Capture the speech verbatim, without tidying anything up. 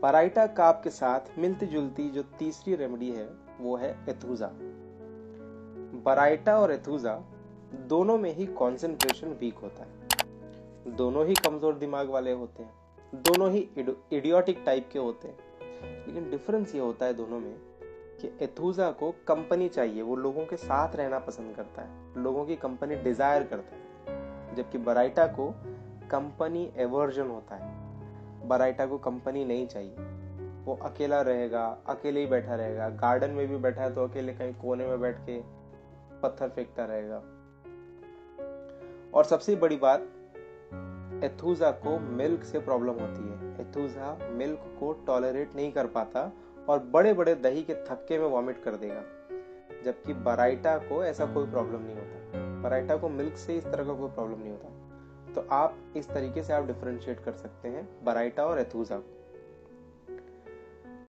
Baryta काप के साथ मिलती जुलती जो तीसरी रेमेडी है वो है एथुजा। बराइटा और एथुजा दोनों में ही कंसंट्रेशन वीक होता है, दोनों ही कमजोर दिमाग वाले होते हैं, दोनों ही इडियोटिक टाइप के होते हैं, लेकिन डिफरेंस ये होता है दोनों में कि एथुजा को कंपनी चाहिए, वो लोगों के साथ रहना पसंद करता है, लोगों की कंपनी डिजायर करता है, जबकि बराइटा को कंपनी एवर्जन होता है। बराइटा को कंपनी नहीं चाहिए, वो अकेला रहेगा, अकेले ही बैठा रहेगा, गार्डन में भी बैठा है तो अकेले कहीं कोने में बैठ के पत्थर फेंकता रहेगा। और सबसे बड़ी बात, एथुजा को मिल्क से प्रॉब्लम होती है, एथुजा मिल्क को टॉलरेट नहीं कर पाता और बड़े बड़े दही के थक्के में वॉमिट कर देगा, जबकि बराइटा को ऐसा कोई प्रॉब्लम नहीं होता, बराइटा को मिल्क से इस तरह का कोई प्रॉब्लम नहीं होता। तो आप इस तरीके से आप डिफरेंशिएट कर सकते हैं बराइटा और एथुजा को।